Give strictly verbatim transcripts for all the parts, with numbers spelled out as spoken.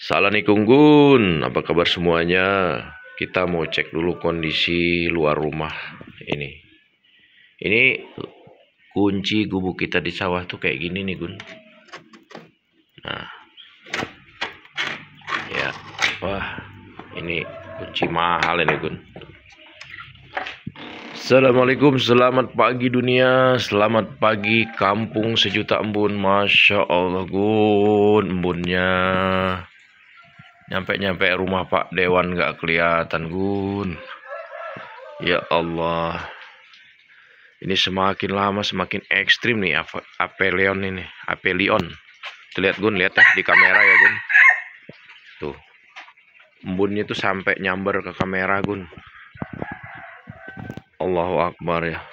Assalamualaikum Gun, apa kabar semuanya? Kita mau cek dulu kondisi luar rumah ini. Ini kunci gubuk kita di sawah tuh kayak gini nih Gun. Nah, ya, wah, ini kunci mahal ini Gun. Assalamualaikum, selamat pagi dunia, selamat pagi kampung sejuta embun. Masya Allah Gun, embunnya nyampe-nyampe rumah Pak Dewan nggak kelihatan Gun. Ya Allah, ini semakin lama semakin ekstrim nih Apelion ini, Apelion. Tuh lihat Gun, lihat ya di kamera ya Gun. Tuh, embunnya tuh sampai nyamber ke kamera Gun. Allahu Akbar ya.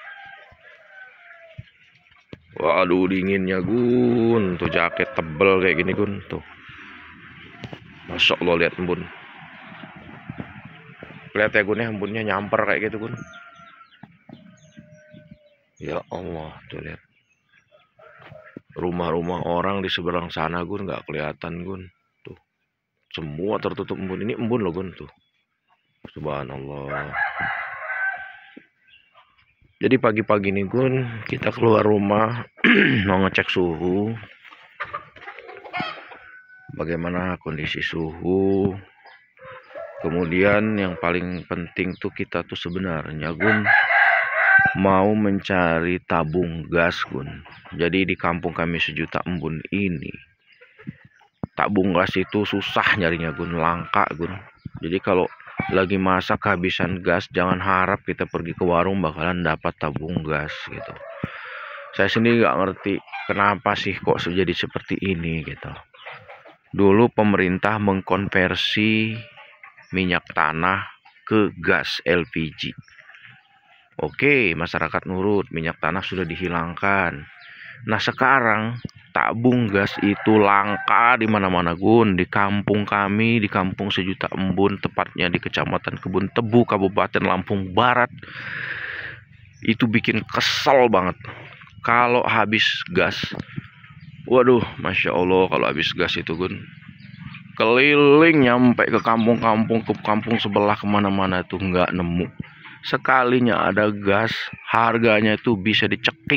Waduh dinginnya Gun. Tuh jaket tebel kayak gini Gun. Tuh, Masya Allah, lihat embun. Lihat ya Gun ya, embunnya nyamper kayak gitu Gun. Ya Allah, tuh lihat. Rumah-rumah orang di seberang sana Gun nggak kelihatan Gun. Tuh, semua tertutup embun. Ini embun loh Gun tuh. Subhanallah. Jadi pagi-pagi nih Gun, kita keluar rumah mau ngecek suhu. Bagaimana kondisi suhu. Kemudian yang paling penting tuh kita tuh sebenarnya Gun mau mencari tabung gas Gun. Jadi di kampung kami sejuta embun ini tabung gas itu susah nyarinya Gun, langka Gun. Jadi kalau lagi masak kehabisan gas, jangan harap kita pergi ke warung bakalan dapat tabung gas gitu. Saya sendiri nggak ngerti kenapa sih kok jadi seperti ini gitu. Dulu pemerintah mengkonversi minyak tanah ke gas L P G. Oke, masyarakat nurut, minyak tanah sudah dihilangkan. Nah sekarang tabung gas itu langka di mana-mana Gun. Di kampung kami, di kampung sejuta embun, tepatnya di Kecamatan Kebun Tebu, Kabupaten Lampung Barat. Itu bikin kesel banget. Kalau habis gas, waduh, Masya Allah, kalau habis gas itu Gun, keliling nyampe ke kampung-kampung, ke kampung sebelah, kemana-mana tuh nggak nemu. Sekalinya ada gas, harganya itu bisa dicekik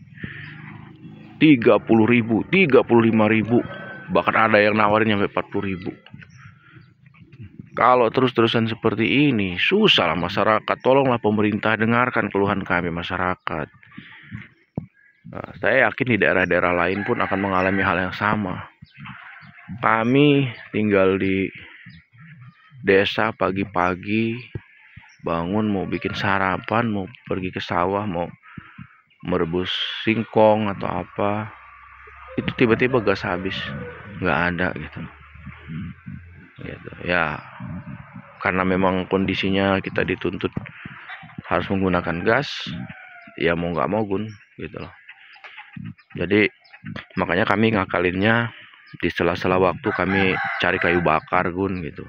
tiga puluh ribu, tiga puluh lima ribu, bahkan ada yang nawarin sampai empat puluh ribu. Kalau terus-terusan seperti ini, susah lah masyarakat. Tolonglah pemerintah dengarkan keluhan kami masyarakat. Nah, saya yakin di daerah-daerah lain pun akan mengalami hal yang sama. Kami tinggal di desa, pagi-pagi bangun mau bikin sarapan, mau pergi ke sawah, mau merebus singkong atau apa, itu tiba-tiba gas habis, nggak ada gitu. gitu ya, karena memang kondisinya kita dituntut harus menggunakan gas, ya mau nggak mau Gun gitu loh. Jadi makanya kami ngakalinnya di sela-sela waktu kami cari kayu bakar Gun gitu,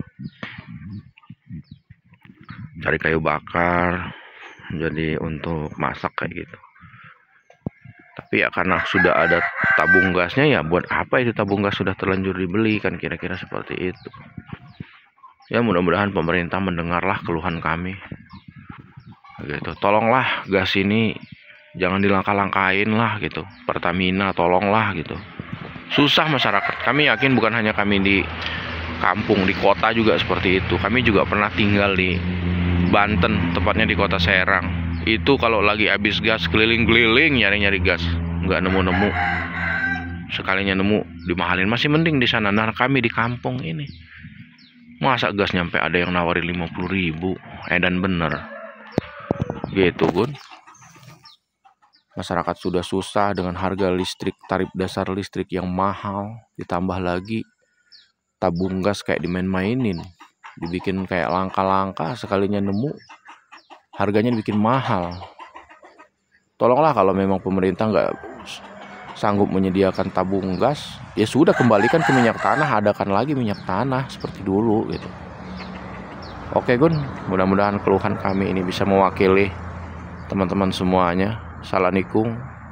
cari kayu bakar jadi untuk masak kayak gitu. Tapi ya karena sudah ada tabung gasnya, ya buat apa itu tabung gas sudah terlanjur dibeli kan, kira-kira seperti itu. Ya mudah-mudahan pemerintah mendengarlah keluhan kami gitu. Tolonglah gas ini jangan dilangkah-langkahin lah gitu. Pertamina tolonglah gitu. Susah masyarakat. Kami yakin bukan hanya kami di kampung, di kota juga seperti itu. Kami juga pernah tinggal di Banten, tepatnya di kota Serang. Itu kalau lagi habis gas keliling-keliling nyari-nyari gas, nggak nemu-nemu. Sekalinya nemu dimahalin, masih mending di sana. Nah kami di kampung ini masa gas nyampe ada yang nawarin lima puluh ribu, edan bener gitu Gun. Masyarakat sudah susah dengan harga listrik, tarif dasar listrik yang mahal, ditambah lagi tabung gas kayak dimain-mainin, dibikin kayak langka-langka, sekalinya nemu harganya dibikin mahal. Tolonglah kalau memang pemerintah nggak sanggup menyediakan tabung gas, ya sudah kembalikan ke minyak tanah, adakan lagi minyak tanah seperti dulu gitu. Oke Gun, mudah-mudahan keluhan kami ini bisa mewakili teman-teman semuanya. Assalamualaikum.